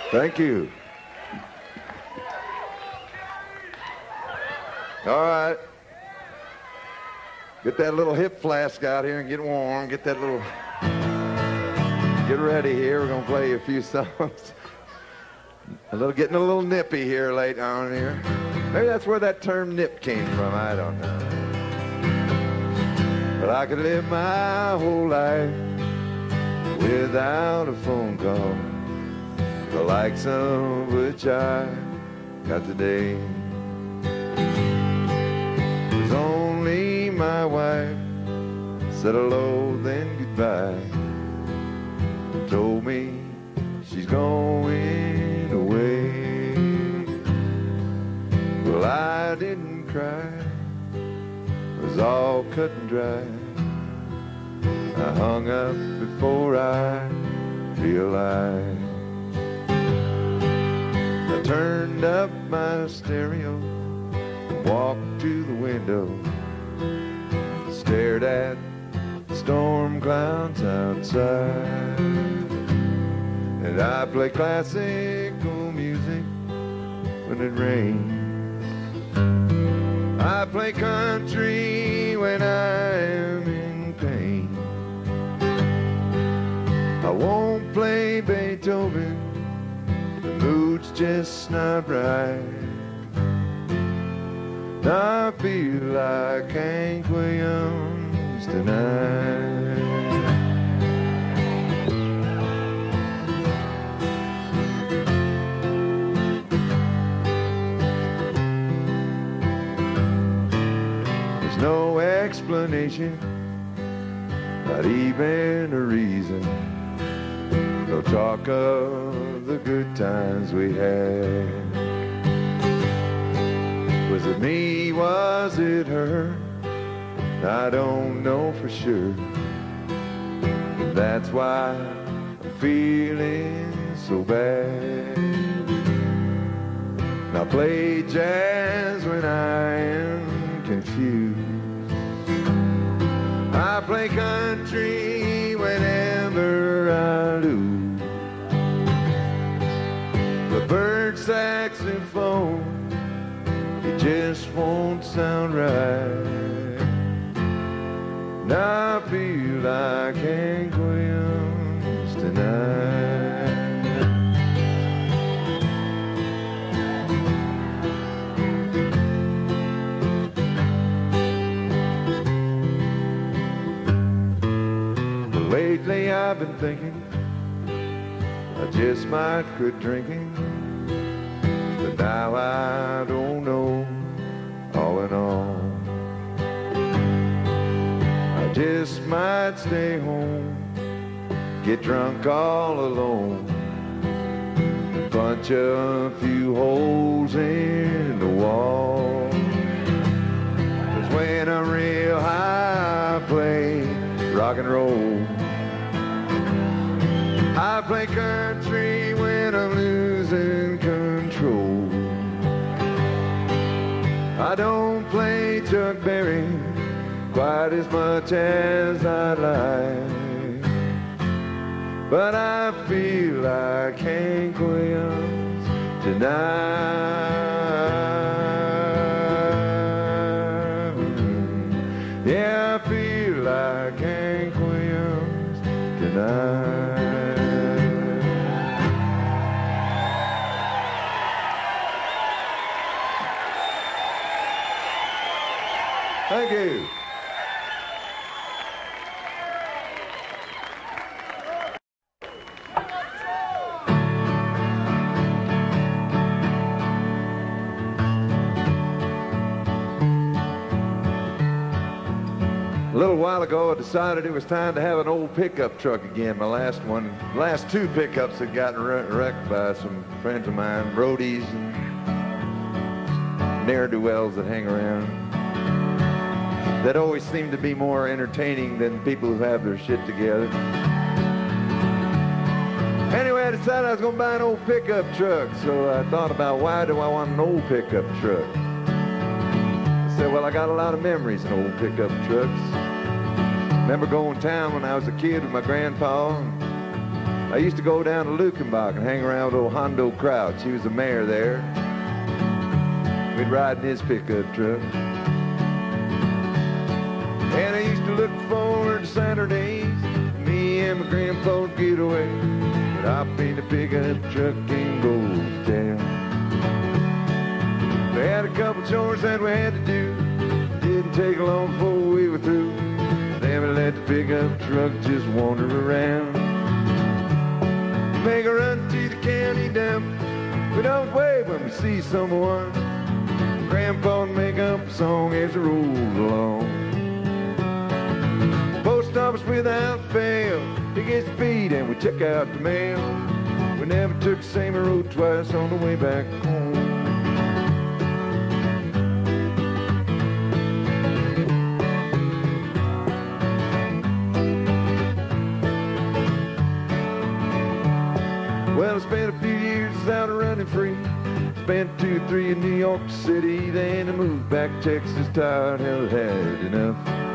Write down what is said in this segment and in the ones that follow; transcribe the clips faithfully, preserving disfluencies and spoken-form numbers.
Thank you. All right. Get that little hip flask out here and get warm. Get that little... Get ready here. We're going to play you a few songs. A little, getting a little nippy here late on here. Maybe that's where that term nip came from. I don't know. But I could live my whole life without a phone call, the likes of which I got today. It was only my wife said hello, then goodbye, and told me she's going away. Well, I didn't cry, it was all cut and dry. I hung up before I realized. I turned up my stereo, walked to the window, stared at the storm clouds outside. And I play classical music when it rains. I play country when I am in pain. I won't play Beethoven, the mood's just not right. I feel like Hank Williams tonight. There's no explanation, not even a reason. No talk of the good times we had. Was it me, was it her? I don't know for sure. That's why I'm feeling so bad. I play jazz when I am confused. I play country whenever I lose. The bird saxophone, it just won't sound right. And I feel like Hank Williams tonight. But lately I've been thinking I just might quit drinking. But now I don't know, all in all. I just might stay home, get drunk all alone, and punch a few holes in the wall. 'Cause when I'm real high, I play rock and roll. I play country when I'm losing control. I don't play Chuck Berry quite as much as I like, but I feel like Hank Williams tonight. Yeah, I feel like Hank Williams tonight. Thank you. A little while ago, I decided it was time to have an old pickup truck again. My last one, last two pickups had gotten wrecked by some friends of mine, roadies and ne'er-do-wells that hang around, that always seem to be more entertaining than people who have their shit together. Anyway, I decided I was going to buy an old pickup truck, so I thought about, why do I want an old pickup truck? I said, well, I got a lot of memories in old pickup trucks. Remember going to town when I was a kid with my grandpa. I used to go down to Lukenbach and hang around with old Hondo Crouch. He was the mayor there. We'd ride in his pickup truck. And I used to look forward to Saturdays, me and my grandpa's getaway. But hop in the pickup truck and go to town. We had a couple chores that we had to do. Didn't take long before we were through. Then we let the pickup truck just wander around. Make a run to the county dump. We don't wave when we see someone. Grandpa would make up a song as we rolled along. Post office without fail. He gets the feed and we check out the mail. We never took the same road twice on the way back home. Well, I spent a few years out running free. Spent two or three in New York City. Then I moved back to Texas, tired, hell, had enough.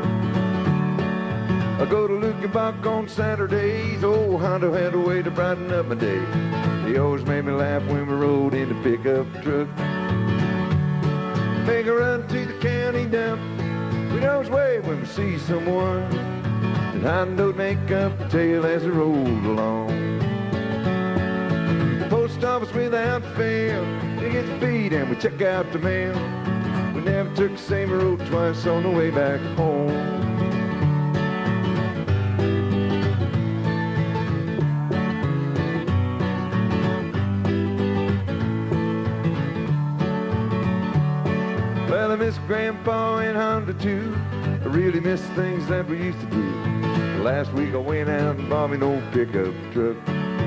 I go to Lukenbach on Saturdays. Old Hondo had a way to brighten up my day. He always made me laugh when we rode in the pickup truck. Make a run to the county dump. We'd always wave when we see someone. And Hondo'd make up the tale as we rolled along. Post office without fail. He gets the feed and we check out the mail. We never took the same road twice on the way back home. Well, I miss Grandpa and Hondo too. I really miss things that we used to do. Last week I went out and bought me an old pickup truck.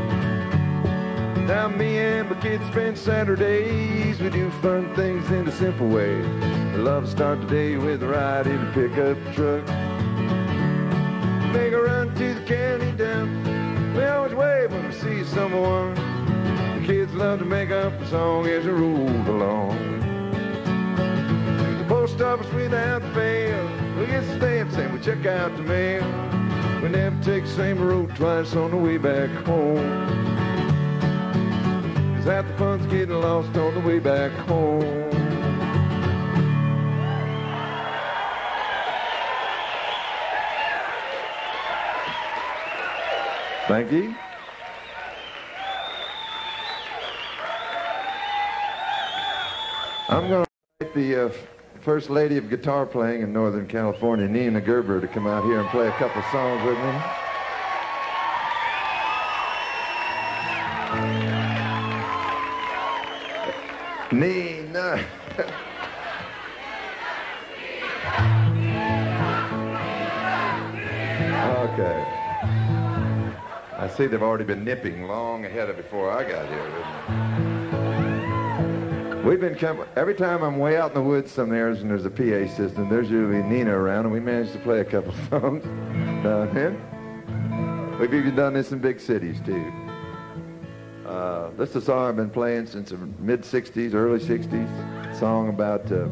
Now me and my kids spend Saturdays. We do fun things in a simple way. I love to start the day with a ride in a pickup truck. Make a run to the county dump. We always wave when we see someone. The kids love to make up a song as we roll along. The post office without fail. We get stamps and we check out the mail. We never take the same road twice on the way back home. Half the fun's getting lost on the way back home. Thank you. I'm going to invite the uh, first lady of guitar playing in Northern California, Nina Gerber, to come out here and play a couple songs with me. Nina. Okay. I see they've already been nipping long ahead of before I got here. We've been coming, every time I'm way out in the woods somewhere and there's a P A system, there's usually Nina around, and we managed to play a couple songs down here. We've even done this in big cities too. Uh, this is a song I've been playing since the mid sixties, early sixties. A song about uh,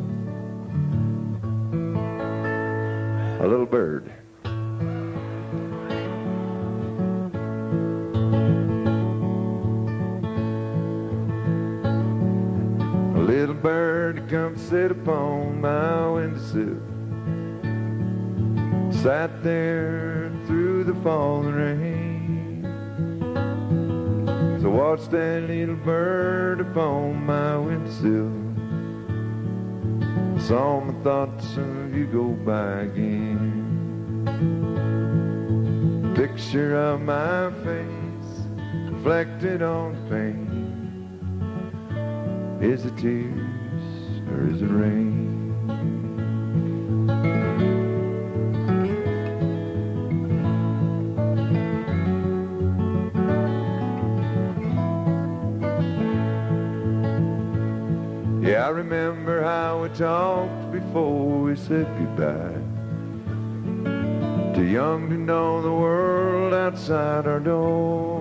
a little bird. A little bird come sit upon my windowsill. Sat there through the falling rain. So watch that little bird upon my windowsill. Saw my thoughts of you go by again. Picture of my face reflected on the pane. Is it tears or is it rain? Yeah, I remember how we talked before we said goodbye. Too young to know the world outside our door.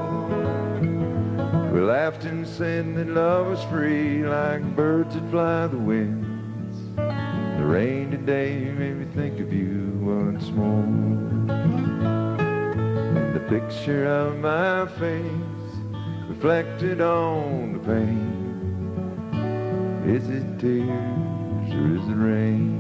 We laughed and said that love was free, like birds that fly the winds. The rain today made me think of you once more. And the picture of my face reflected on the pane. Is it tears or is it rain?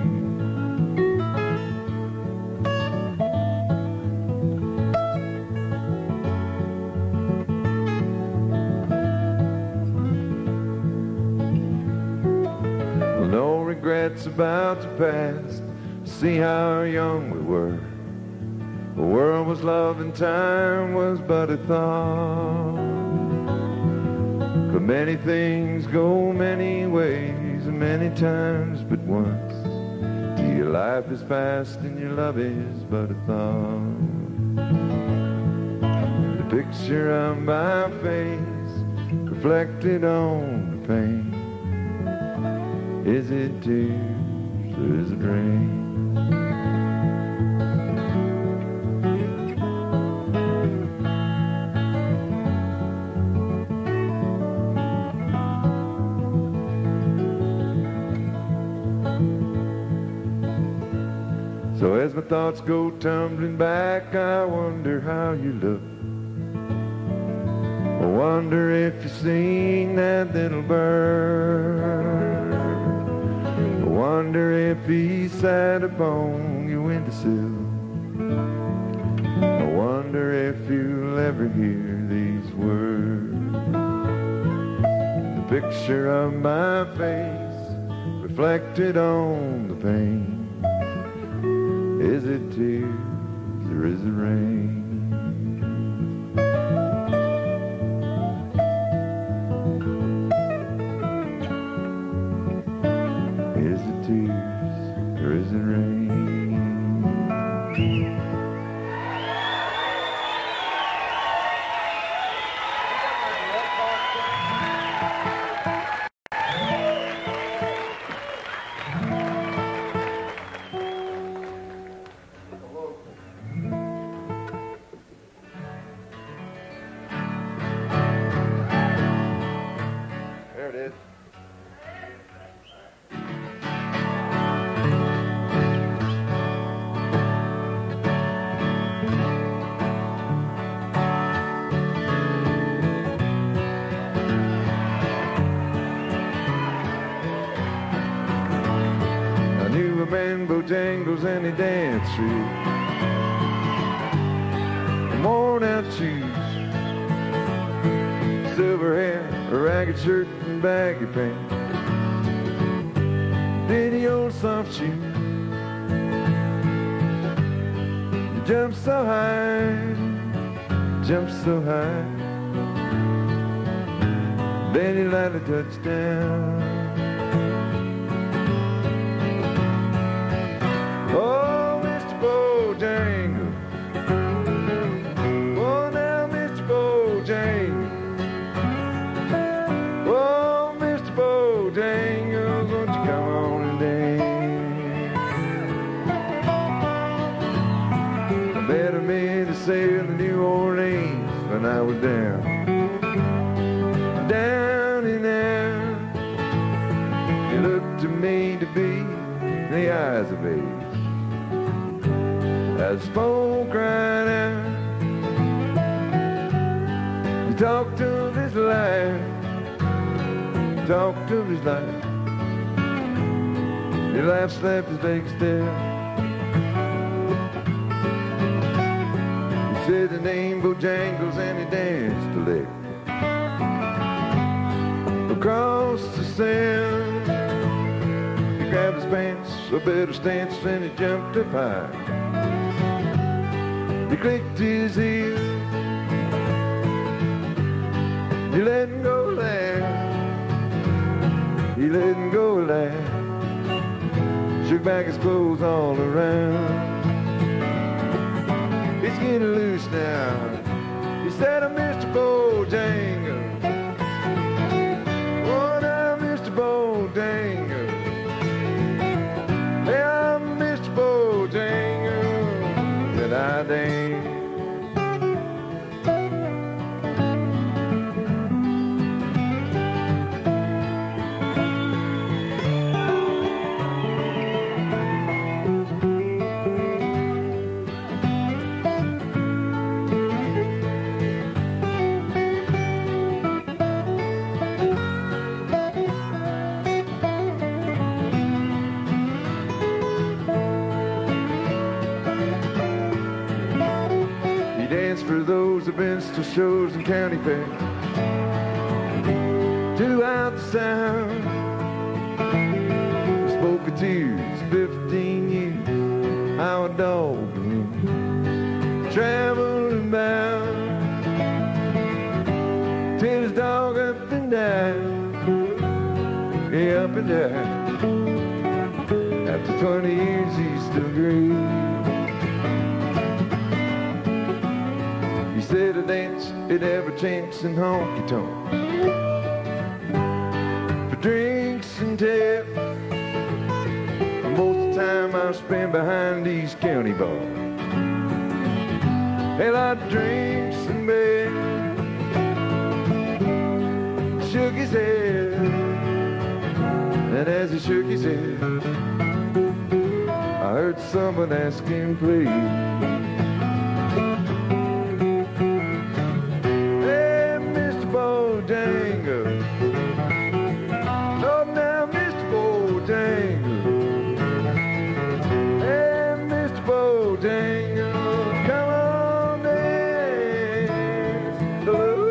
Well, no regrets about the past. See how young we were. The world was love and time was but a thought. But many things go many ways and many times but once. Till your life is past and your love is but a thought. The picture of my face reflected on the pane. Is it tears or is it rain? So as my thoughts go tumbling back, I wonder how you look. I wonder if you've seen that little bird. I wonder if he sat upon your windowsill. I wonder if you'll ever hear these words. The picture of my face reflected on the pane. Is it tears or is it rain? Is it tears or is it rain? There it is. I knew a man Bojangles and he danced through worn out shoes, silver hair, a ragged shirt and baggy pants, ditty old soft shoes. You jump so high, jump so high, then you lightly touch down. Oh, Mister Bojangles, oh now Mister Bojangles, oh Mister Bojangles, won't you come on and dance? I met a man to sail to New Orleans when I was down, down and out. He looked to me to be the eyes of age. As folk cried out, he talked of his life, he talked of his life. He laughed, slapped his big step. He said the name Bojangles and he danced a lick across the sand. He grabbed his pants, a better stance, and he jumped up high. He clicked his heels, he let him go laugh, he let him go laugh, shook back his clothes all around. He's getting loose now, he said, I'm Mister Bojangles, oh now Mister Bojangles, hey I'm Mister Bojangles, that I dance. danced for those minstrel shows and county fairs. Throughout the South, spoke of tears, fifteen years, how a dog traveled about till his dog up and down, yeah, up and down. After twenty years, he's still great. He said a dance, it ever chance in honky tonk for drinks and tips. Most of the time I spend behind these county bars. A lot of drinks and bed. Shook his head, and as he shook his head, I heard someone ask him, please. Hey, Mister Bojangles. Oh, now, Mister Bojangles. Hey, Mister Bojangles, come on dance. Ooh.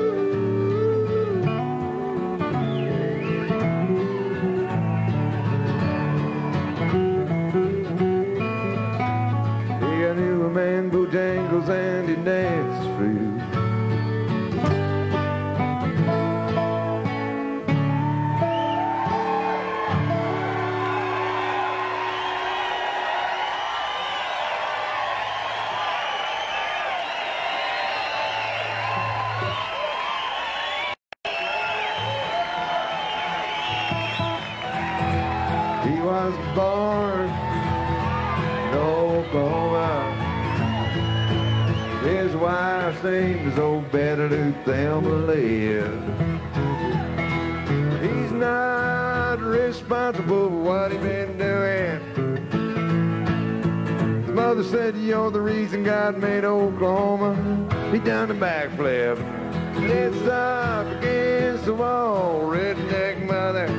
I knew a man, Bojangles, and he danced for you. He was born in Oklahoma. His wife's name is old Betty Lou Thelma Liv. He's not responsible for what he been doing. His mother said, you're the reason God made Oklahoma. He done a backflip. It's up against the wall, redneck mother.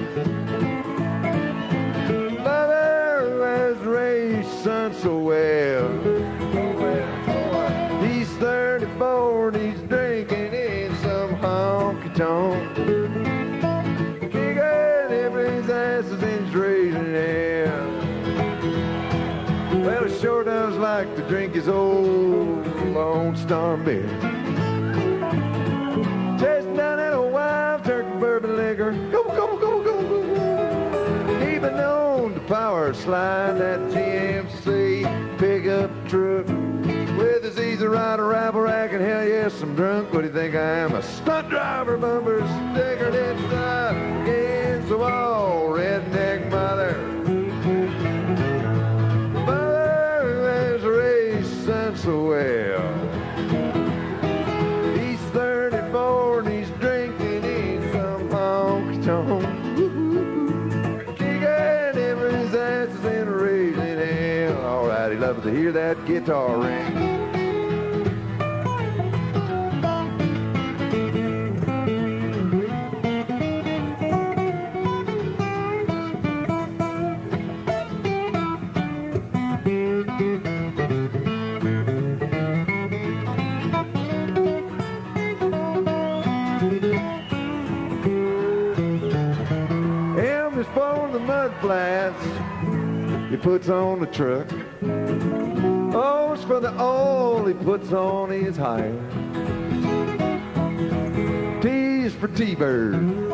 Mother who has raised son so well. He's thirty-four and he's drinking in some honky-tonk. Kicking everybody's asses and he's raising hell. Well, he sure does like to drink his old Lone Star beer. Chasing down that old wild turkey bourbon liquor. Go, go, go, go, go. Even known to power slide that G M C pickup truck. With his easy rider, rabble rack, and hell yes, I'm drunk. What do you think I am? A stunt driver, bumper sticker, it's up against the wall, redneck mother. Mother who has raised son so well. He's thirty-four and he's drinking in some honky-tonk. Kicking everybody's asses and raising hell. All right, he loves to hear that guitar ring. Elvis for the mud flats he puts on the truck. Oh, it's for the oil he puts on his hire. T is for T-Bird,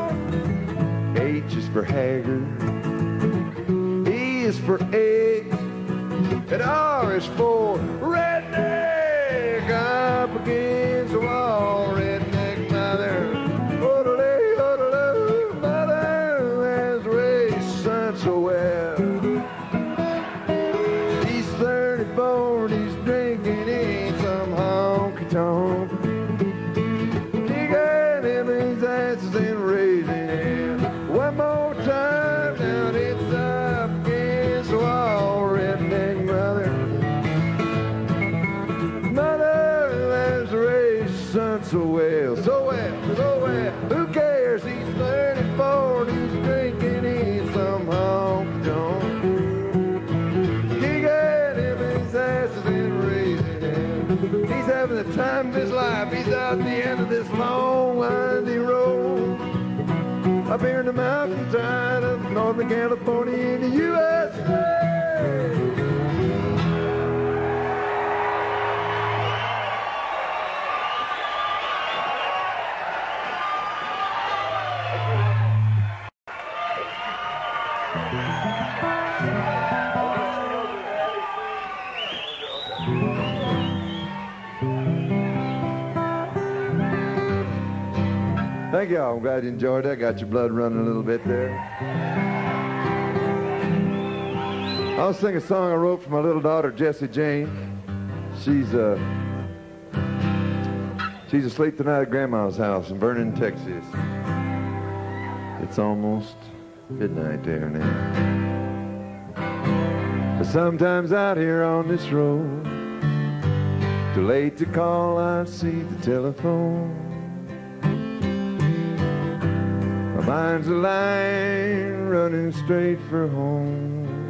H is for Haggard, E is for eggs, and R is for redneck. Up against the wall, redneck mother. Oodaloo, oodaloo, mother who has raised son so well. He's thirty-four and he's drinking in some honky-tonk. Kicking him his asses and raising hell. One more time, now it's up against the wall, redneck mother. Mother who has raised son so well, so well, so well. Who cares? He's thirty-four and he's drinking in some honky-tonk. Kicking him his asses and raising hell. He's having having the time of his life. He's out at the end of this long, winding road. Up here in the mountainside of Northern California in the U S A. Thank y'all. I'm glad you enjoyed that. Got your blood running a little bit there. I'll sing a song I wrote for my little daughter, Jessie Jane. She's uh, she's asleep tonight at Grandma's house in Vernon, Texas. It's almost midnight there now. But sometimes out here on this road, too late to call, I see the telephone. My mind's a line running straight for home.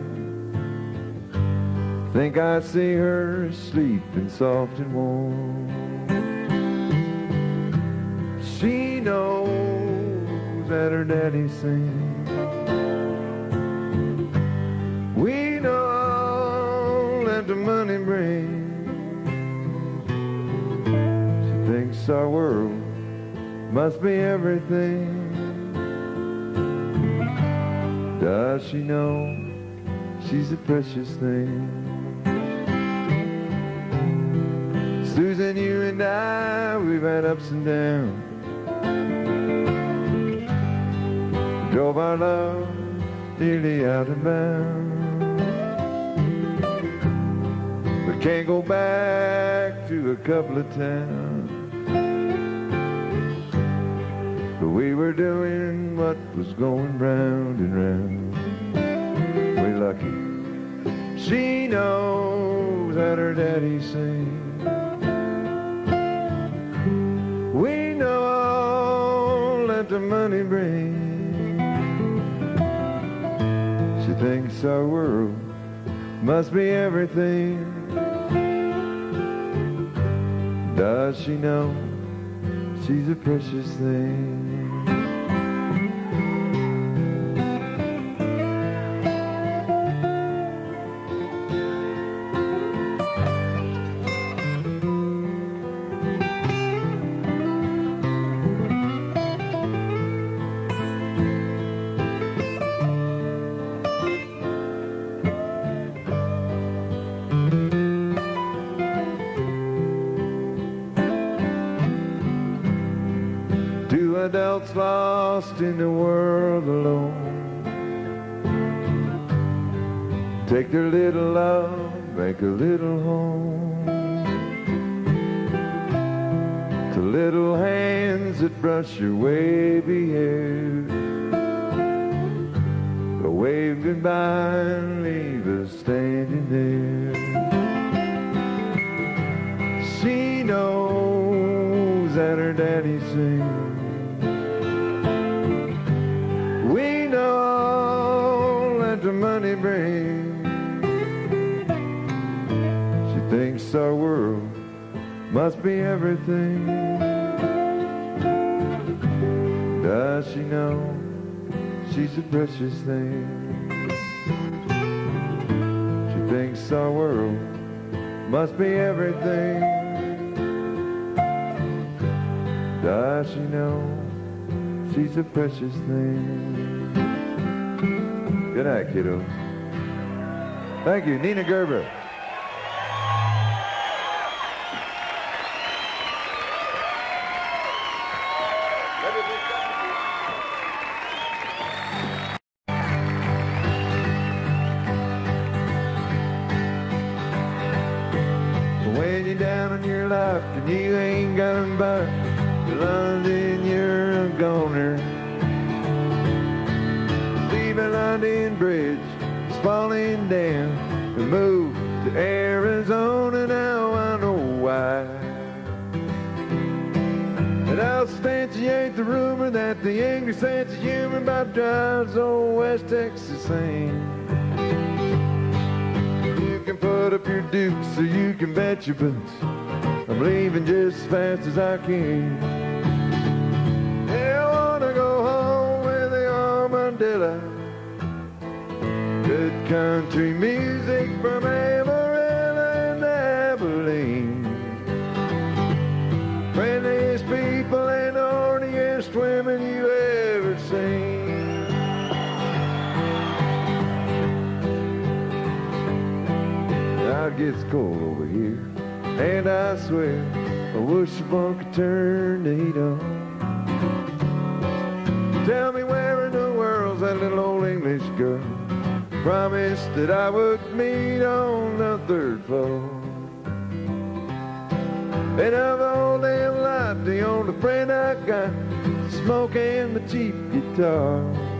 Think I see her sleeping soft and warm. She knows that her daddy sings. We know that the money brings. She thinks our world must be everything. Does she know she's a precious thing? Susan, you and I, we've had ups and downs. Drove our love nearly out of bounds. We can't go back to a couple of towns. But we were doing what was going round and round. We're lucky. She knows that her daddy sings. We know all that the money brings. She thinks our world must be everything. Does she know she's a precious thing? Adults lost in the world alone, take their little love, make a little home. To little hands that brush your wavy hair, go wave goodbye and leave us standing there. She knows that her daddy sings. The money brings. She thinks our world must be everything. Does she know she's a precious thing? She thinks our world must be everything. Does she know she's a precious thing? Good night, kiddo. Thank you, Nina Gerber. When you're down on your luck and you ain't got a buck, London, you're a goner. London Bridge is falling down. We moved to Arizona, now I know why. And I'll substantiate the rumor that the angry sense of humor about drives old West Texas sane. You can put up your dukes or you can bet your boots. I'm leaving just as fast as I can. Yeah, I wanna go home with the Armadillo. Good country music from Amarillo and Abilene. Friendliest people and horniest women you ever seen. Now it gets cold over here, and I swear I wish the bunk could turn the heat on. Tell me where in the world's that little old English girl promised that I would meet on the third floor. And of all damn life, the only friend I got is smoking the cheap guitar.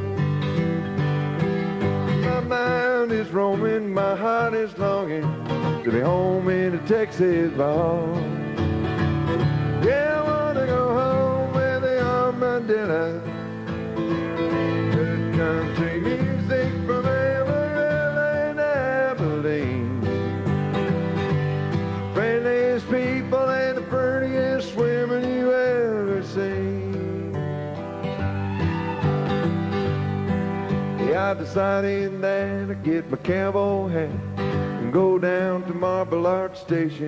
My mind is roaming, my heart is longing to be home in a Texas bar. Yeah, I wanna go home with the Armadillo. Good country music from Amarillo and Abilene. Friendliest people and the prettiest women you ever seen. Yeah, I decided that I'd get my cowboy hat and go down to Marble Arch Station.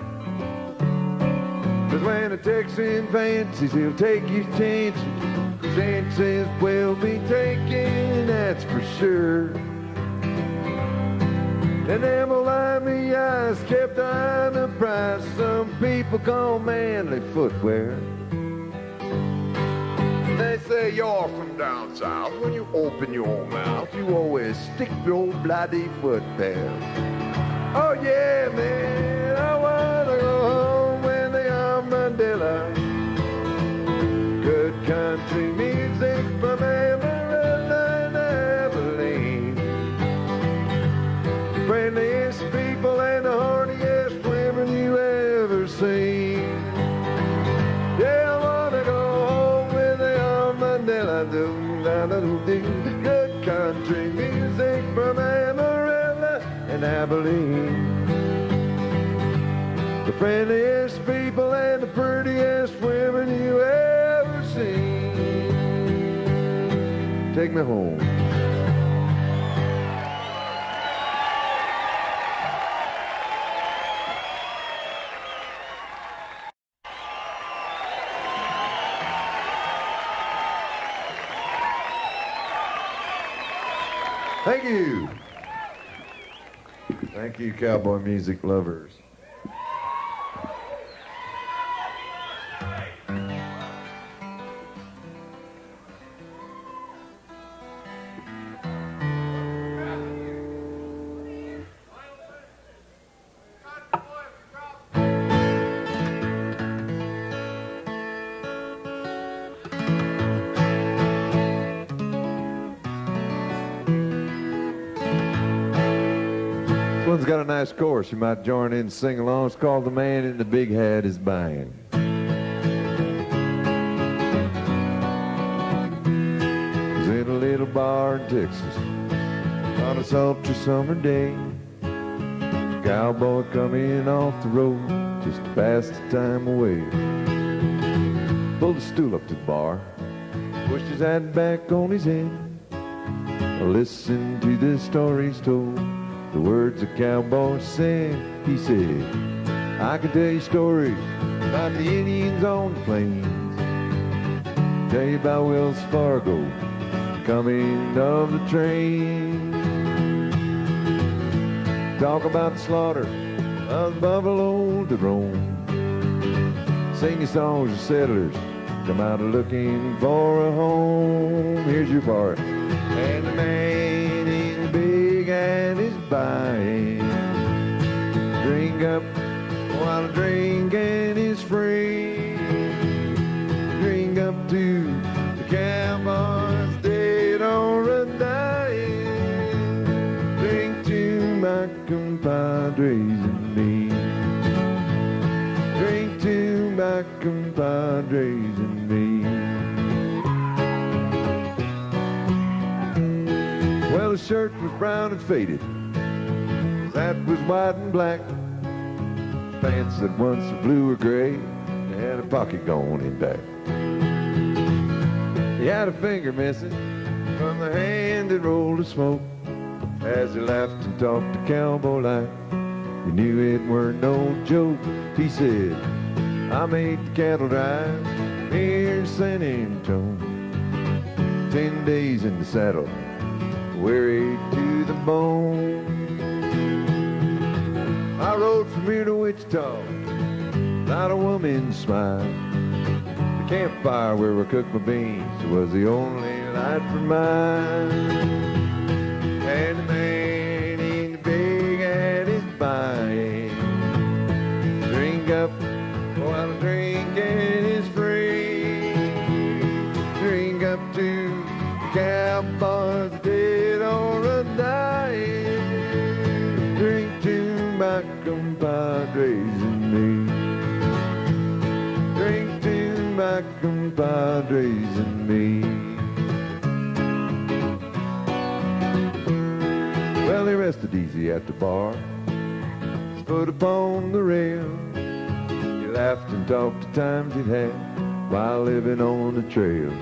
Cause when a Texan fancies, he'll take his chances. Chances will be taken, that's for sure. And them Miami eyes kept eyeing the price some people call manly footwear. They say you're from down south. When you open your mouth, you always stick your bloody foot there. Oh yeah, man, I wanna go home with the Armadillo. Good country music from Amarillo and Abilene. Friendliest people and the horniest women you ever seen. Yeah, I wanna go home with the Armadillo. Good country music from Amarillo and Abilene. The friendliest people and the prettiest women you ever seen. Take me home. Thank you. Thank you, cowboy music lovers. This one's got a nice chorus. You might join in and sing along. It's called The Man in the Big Hat is Buying. He's in a little bar in Texas on a sultry summer day. Cowboy coming off the road just to pass the time away. Pulled a stool up to the bar, pushed his hat back on his head. Listen to the stories told, the words the cowboy said. He said, I can tell you stories about the Indians on the plains, tell you about Wells Fargo, the coming of the train, talk about the slaughter of the buffalo to roam, sing your songs of settlers come out looking for a home. Here's your part. And the man in the big hat is buying. Drink up while drinking is free. Drink up to the cowboys dead or a dying. Drink to my compadres and me. Drink to my compadres and me. Well, his shirt was brown and faded, his hat was white and black. pants that once were blue or gray, and had a pocket going in back. He had a finger missing from the hand that rolled the smoke. As he laughed and talked to cowboy like, you knew it weren't no joke. He said, I made the cattle drive here in San Antonio. Ten days in the saddle, wearied to the bone. I rode from here to Wichita, not a woman smiled. The campfire where we cooked my beans was the only light for mine. And the man in the big hat is buying. Drink up while the drinking is free. Drink up to the cowboys dead or a dying. Drink to my compadres and me. Drink to my compadres and me. Well, he rested easy at the bar, his foot upon the rail. He laughed and talked the times he'd had while living on the trail.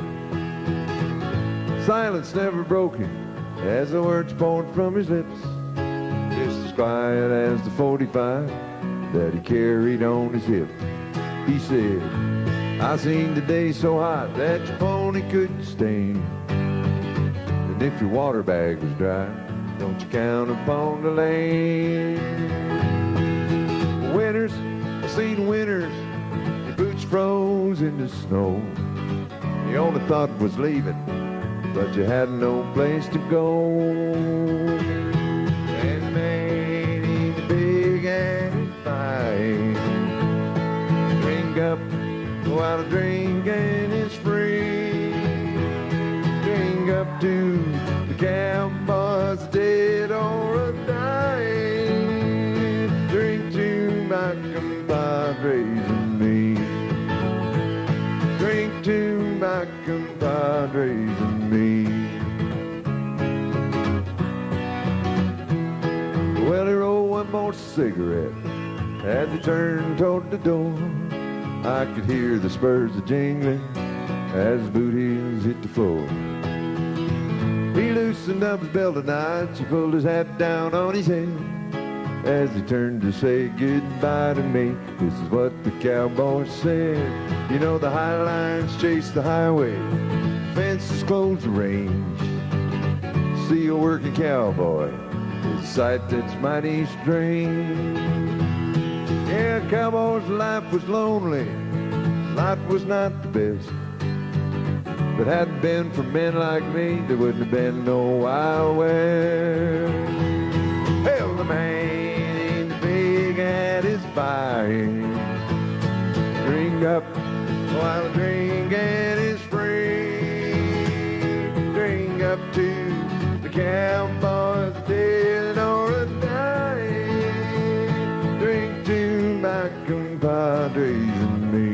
Silence never broke him as the words poured from his lips, just as quiet as the forty-five that he carried on his hip. He said, I seen the day so hot that your pony couldn't stand, and if your water bag was dry, don't you count upon the land. Winters, I seen winters, your boots froze in the snow. The only thought was leaving, but you had no place to go. And the man in the big and fine, drink up while the drinking is free. Drink up to the cowboys dead or a dying. Drink to my compadres and me. Drink to my compadres and me. Well, he rolled one more cigarette as he turned toward the door. I could hear the spurs a jingling as his boot heels hit the floor. He loosened up his belt tonight, he pulled his hat down on his head as he turned to say goodbye to me. This is what the cowboy said. You know the high lines chase the highway, fences close the range. See a working cowboy is a sight that's mighty strange. Yeah, cowboy's life was lonely, life was not the best. If it hadn't been for men like me, there wouldn't have been no Wild West. Hell, the man in the big hat is buying. Drink up while the drinking is free. Drink up to the cowboys dead or a dying. Drink to my compadres and me.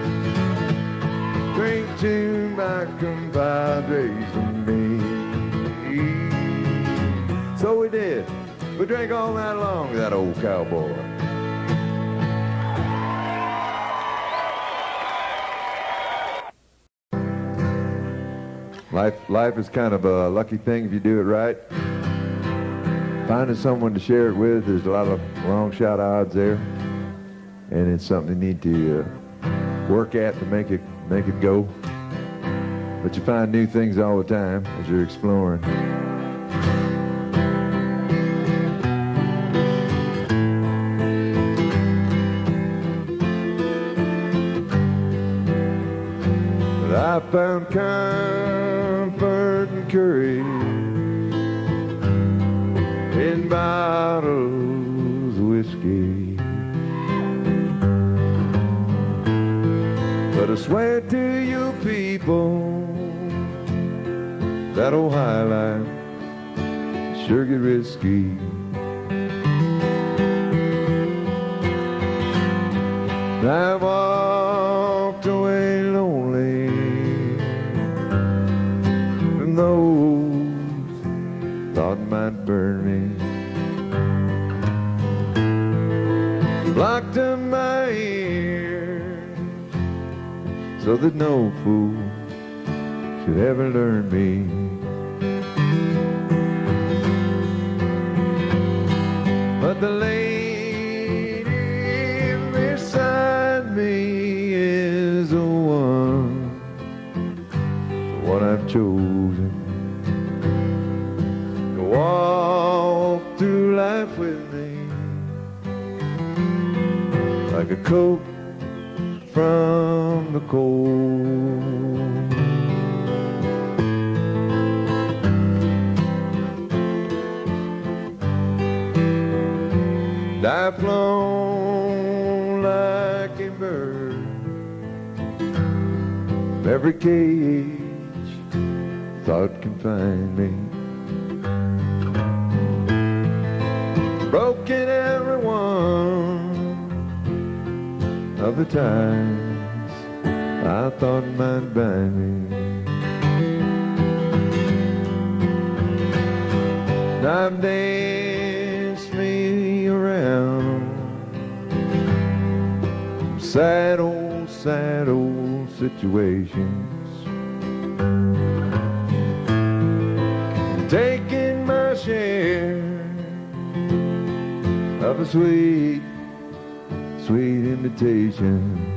Drink to my compadres and me. So we did. We drank all night long with that old cowboy. Life, life is kind of a lucky thing if you do it right. Finding someone to share it with, there's a lot of long shot odds there, and it's something you need to uh, work at to make it make it go. But you find new things all the time as you're exploring. But I found comfort and courage in bottles of whiskey. But I swear to you people, that old high life sure get risky. I walked away lonely from those thought might burn me. Locked them so that no fool should ever learn me. But the lady beside me is the one, the one I've chosen to walk through life with me, like a coat from the cold. I've flown like a bird, every cage thought confined me, broken every one of the ties I thought might bind me. I've danced me around sad old, sad old situations, taking my share of a sweet, sweet invitation.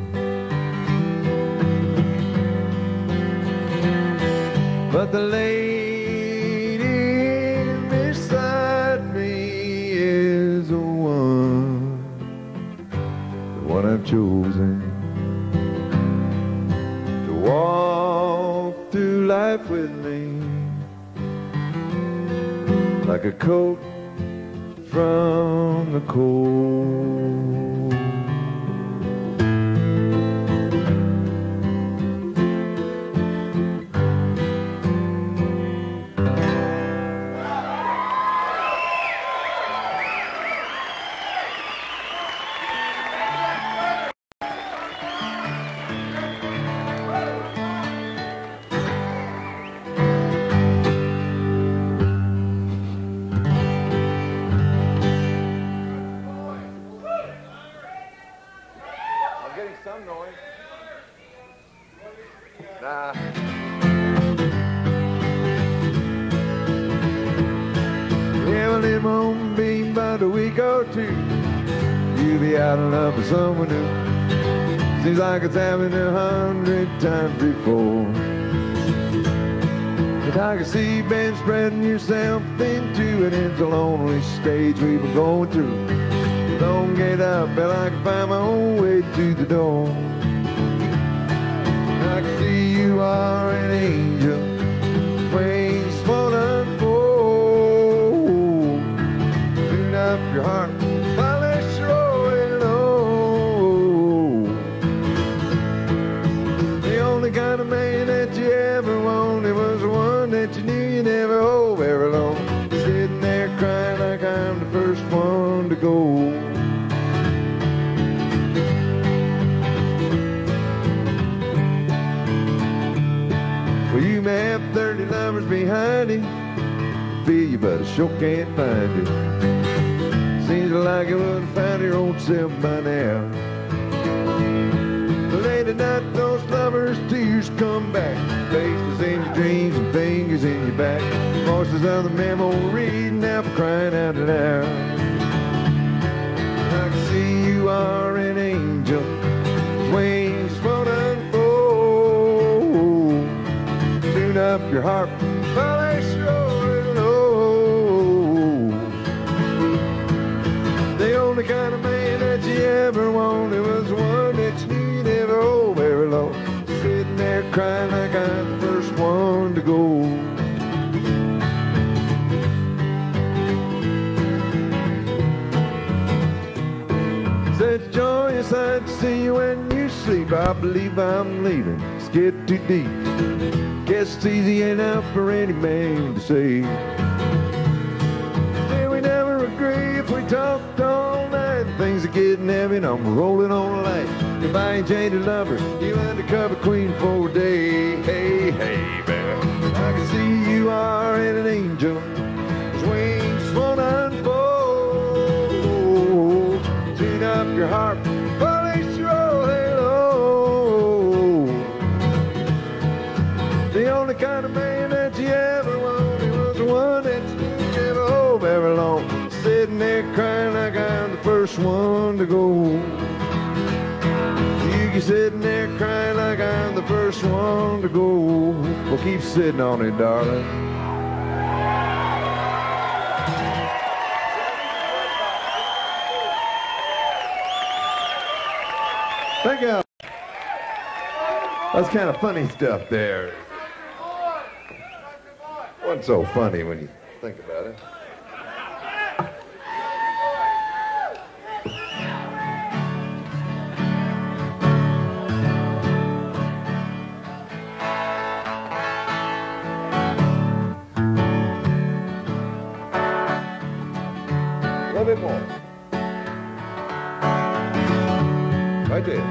But the lady beside me is the one, the one I've chosen to walk through life with me, like a coat from the cold. Nah. Yeah, well, it won't be but a week or two. You'll be out in love with someone new. Seems like it's happened a hundred times before. But I can see you been spreading yourself into, and it's a lonely stage we've been going through. Don't get up, but I can find my own way to the door. I can see you are an angel, wings full of gold. Tune up your heart, while it's rolling low. The only kind of man that you ever wanted was the one that you knew you never hold very long. Sitting there crying like I'm the first one to go. Well, you may have thirty lovers behind you, feel you, but I sure can't find you. Seems like you would have found your old self by now. But late at night, those lovers' tears come back, faces in your dreams and fingers in your back, voices of the memory now for crying out loud. I can see you are an angel, wings full unfold. Tune up your heart, while it's rolling low. The only kind of man that you ever wanted was one that you knew you never hold very low. Sitting there crying like I'm the first one to go. Said joyous sight to see you when you sleep. I believe I'm leaving, it's get too deep. Guess it's easy enough for any man to say. Say we never agree if we talked all night. Things are getting heavy and I'm rolling on a light. If I ain't jaded lover, you undercover queen for a day. Hey, hey, baby, I can see you are an angel, wings won't unfold. Tune up your heart, while it's rolling low. sitting there crying like I'm the first one to go. Well, keep sitting on it, darling. Thank you. That's kind of funny stuff there. Wasn't so funny when you think about it. A little bit more. Right there.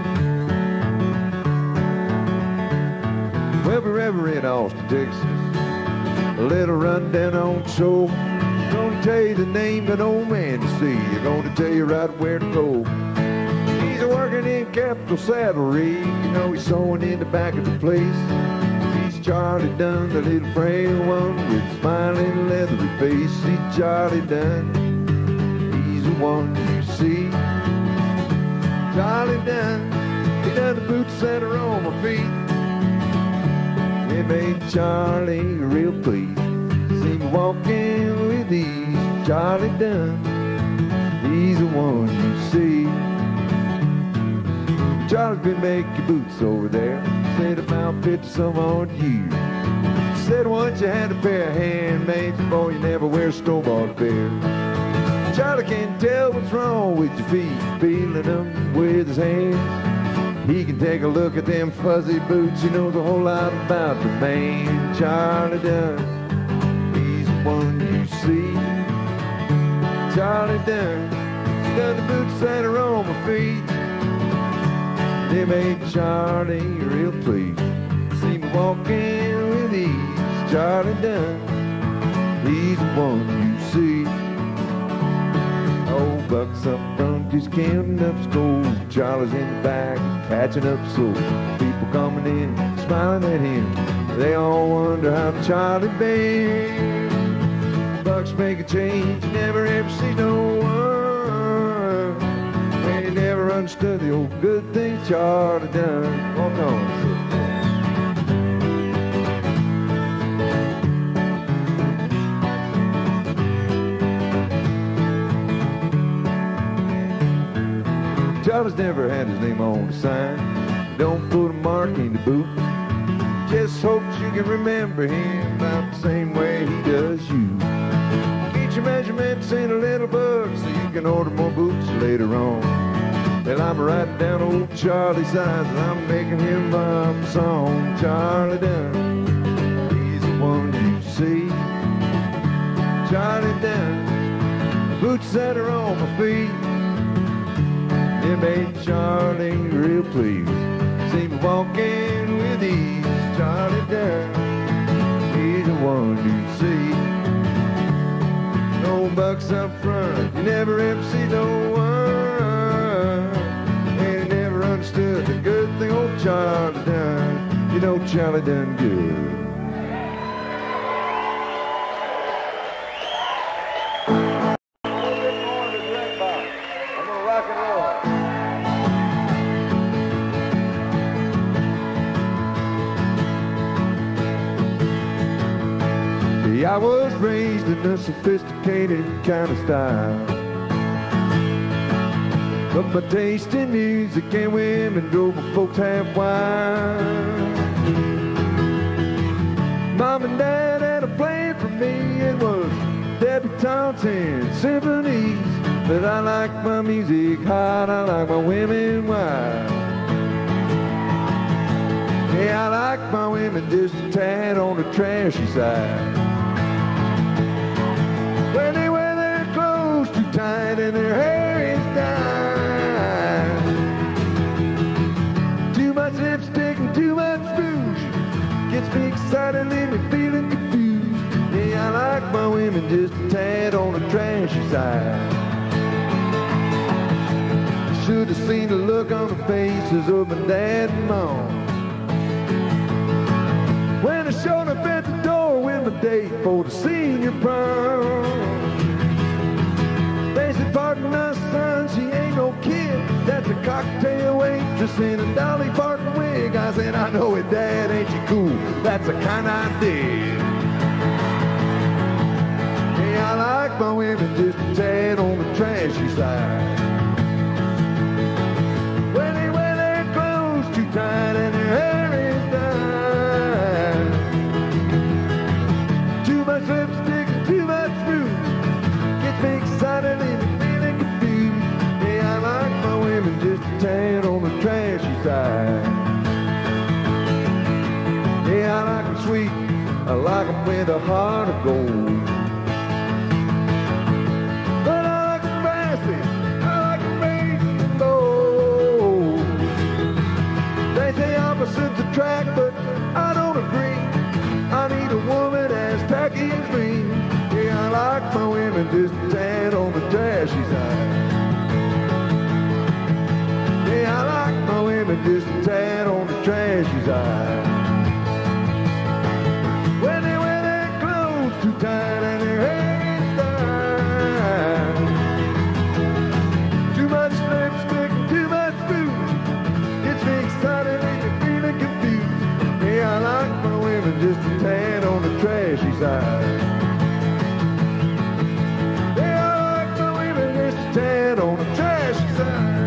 Well, forever in Austin, Texas, a little rundown on show. Gonna tell you the name of an old man to see. You're gonna tell you right where to go. He's a working in Capitol Saddlery. You know he's sewing in the back of the place. He's Charlie Dunn, the little frail one with a smiling leathery face. He's Charlie Dunn. He's the one you see. Charlie Dunn, he done the boot center on my feet. It made Charlie real pleased. See me walking with ease. Charlie Dunn, he's the one you see. Charlie's been making boots over there. Said about fifty some odd years. Said once you had a pair of handmaids, boy, you never wear a store-bought pair. Charlie can't tell what's wrong with your feet, feeling them with his hands. He can take a look at them fuzzy boots. He knows a whole lot about the man. Charlie Dunn, he's the one you see. Charlie Dunn, he done the boots that are on my feet. They made Charlie real pleased. See me walking with ease. Charlie Dunn, he's the one you see. Old Buck's up front, just counting up scores. Charlie's in the back, catching up souls. People coming in, smiling at him. They all wonder how Charlie been. Bucks make a change, you never ever see no one. And he never understood the old good things Charlie done. Walk on. Charlie's never had his name on the sign. Don't put a mark in the boot. Just hopes you can remember him about the same way he does you. Get your measurements in a little book so you can order more boots later on. Well, I'm writing down old Charlie's size and I'm making him up a song. Charlie Dunn, he's the one you see. Charlie Dunn, boots that are on my feet. It made Charlie real pleased. See me walking with ease. Charlie Dunn, he's the one you see. No bucks up front, you never ever see no one. And he never understood the good thing old Charlie done. You know Charlie done good. I was raised in a sophisticated kind of style, but my taste in music and women drove my folks half wild. Mom and Dad had a plan for me. It was debutantes and symphonies, but I like my music hot, I like my women wild. Yeah, I like my women just a tad on the trashy side. When they wear their clothes too tight and their hair is dyed. Too much lipstick and too much rouge gets me excited, leave me feeling confused. Yeah, I like my women just a tad on the trashy side. Should have seen the look on the faces of my dad and mom when I showed up at the door with my date for the senior prom. They said, pardon us, son, she ain't no kid. That's a cocktail waitress in a Dolly Parton wig. I said, I know it, Dad, ain't you cool? That's the kind I dig. Hey, I like my women just a tad on the trashy side. When they wear their clothes too tight and their hair is dyed. Too much lipstick and too much rouge gets me excited and feeling confused. Hey, I like my women just a tad on the trashy side. Yeah, I like them sweet, I like them with a heart of gold. But I like them brassy, I like them raging and bold. They say opposites attract, but I don't agree. I need a woman as tacky as me. Yeah, I like my women just a tad on the trashy side. Yeah, I like my women just a tad on the trashy side. When they wear their clothes too tight and their hair is dyed. Too much lipstick, too much rouge gets me excited and you're feeling confused. Yeah, I like my women just a tad on the trashy side. Yeah, I like my women just a tad on the trashy side.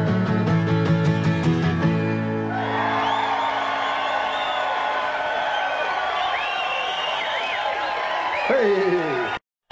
Hey!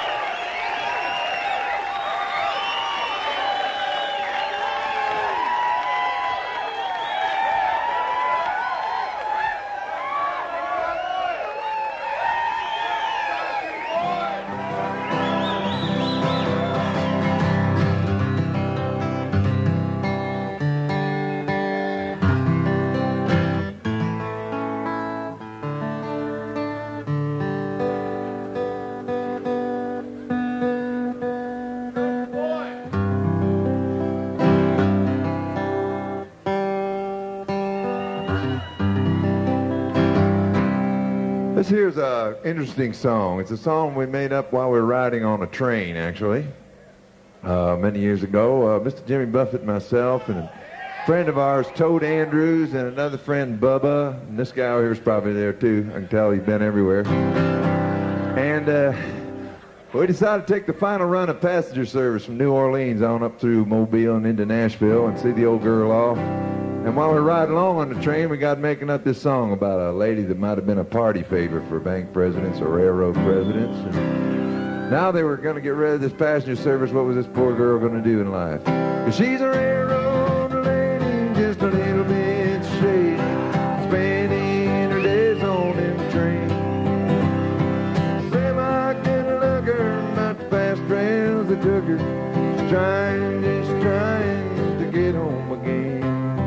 This here's an interesting song. It's a song we made up while we were riding on a train, actually, uh, many years ago. Uh, Mister Jimmy Buffett and myself and a friend of ours, Toad Andrews, and another friend, Bubba. And this guy over here is probably there, too. I can tell he's been everywhere. And uh, we decided to take the final run of passenger service from New Orleans on up through Mobile and into Nashville and see the old girl off. And while we were riding along on the train, we got making up this song about a lady that might have been a party favorite for bank presidents or railroad presidents. And now they were going to get rid of this passenger service. What was this poor girl going to do in life? 'Cause she's a railroad lady, just a little bit shady, spending her days on them trains. Seemed like didn't look her, about the fast rails that took her. She's trying, just trying to get home again.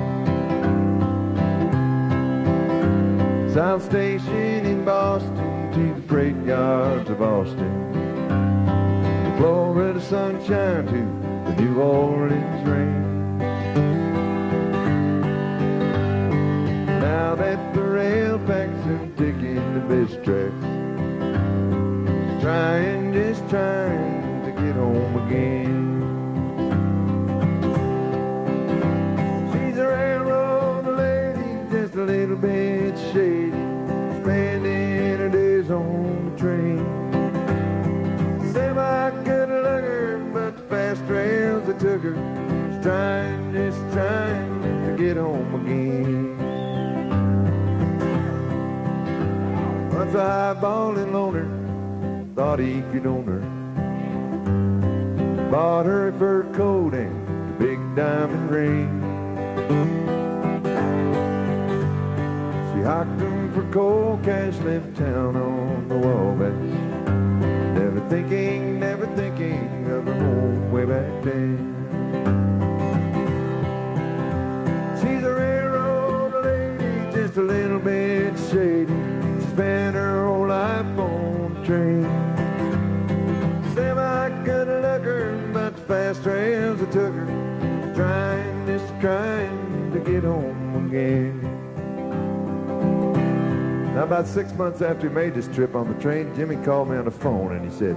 South Station in Boston to the freight yards of Austin, the Florida sunshine to the New Orleans rain. Now that the rail packs and ticking the best tracks, trying, just trying to get home again. She's a railroad lady, just a little bit shady, spending her days on the train. Semi could look her, but the fast rails that took her, she's trying, just trying to get home again. Once a high-balling loner thought he could own her, bought her a fur coat and a big diamond ring. She hocked him for cold cash, left town on the Wabash, never thinking, never thinking of her home way back then. She's a railroad lady, just a little bit shady. She spent her whole life on the train. Semi couldn't look her, but the fast trails that took her, trying, just trying to get home again. Now, about six months after he made this trip on the train, Jimmy called me on the phone and he said,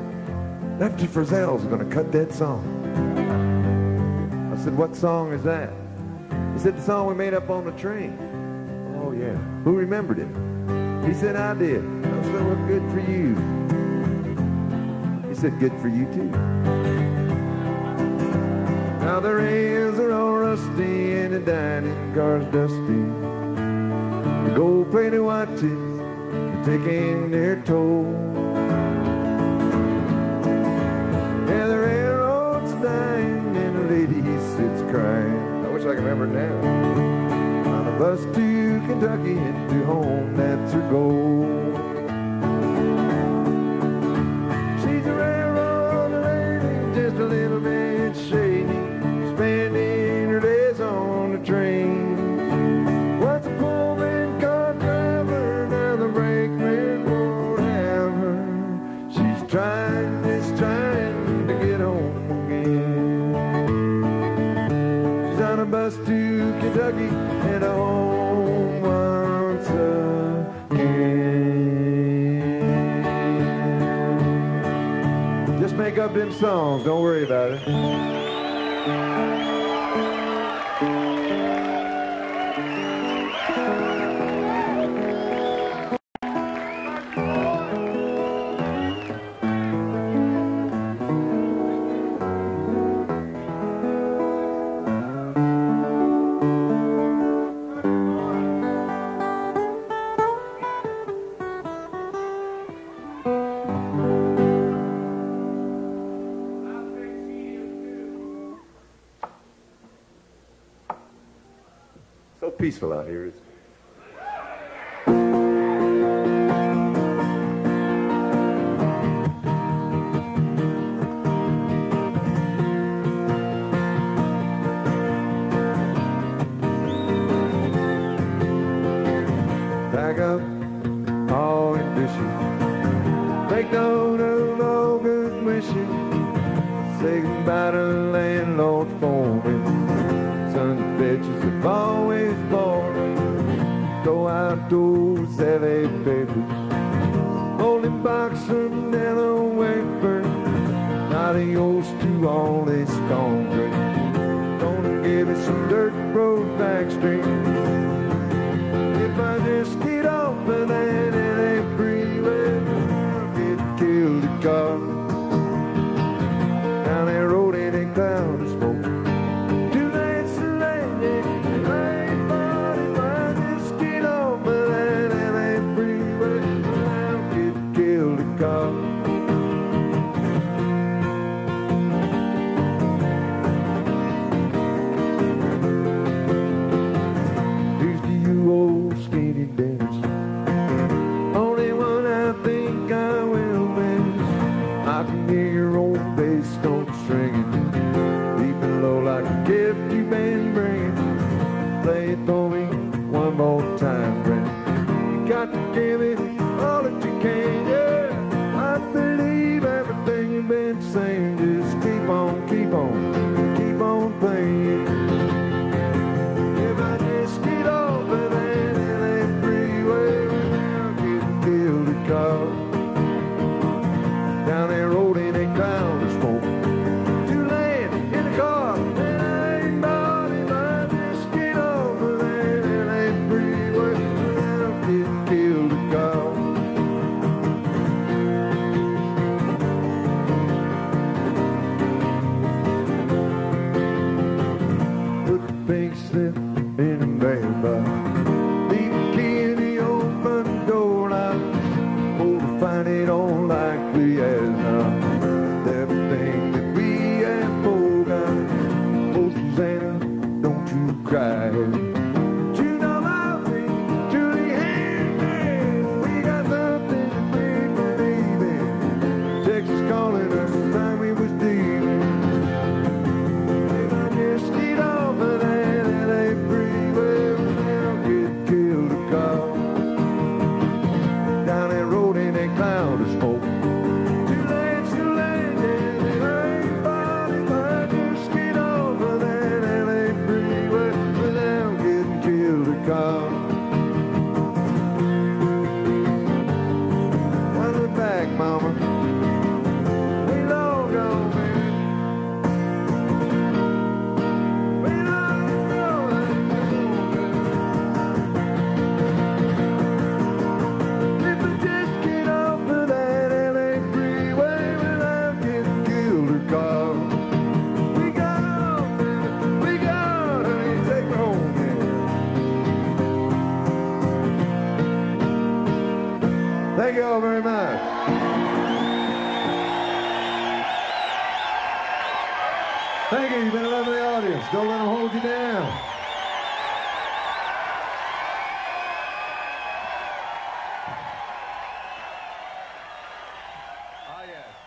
Lefty Frizzell's going to cut that song. I said, what song is that? He said, the song we made up on the train. Oh, yeah. Who remembered it? He said, I did. I said, well, good for you. He said, good for you, too. Now the rails are all rusty and the dining car's dusty. The gold-plated watches are taking their toll. Yeah, the railroad's dying and the lady sits crying. I wish I could remember it now. On a bus to Kentucky and to home, that's her goal. She's a railroad lady, just a little bit shady, spending her days on the train. What's a poor man car driver? Now the brakeman won't have her. She's trying, just trying to get home again. She's on a bus to Kentucky and home once again. Just make up them songs, don't worry about it. So peaceful out here. Pack up all your dishes, take note of all good wishes, say goodbye to landlord for me. Sons of bitches have always boring. Go outdoors, have a baby. Holding box of yellow wafer, not a used to all this concrete. Gonna give it some dirt road backstreet. If I just get off of that L A freeway, I'll get killed a car. Down that road in a cloud of smoke. Thank you all very much. Thank you. You've been a lovely audience. Don't let them hold you down. Ah, yes.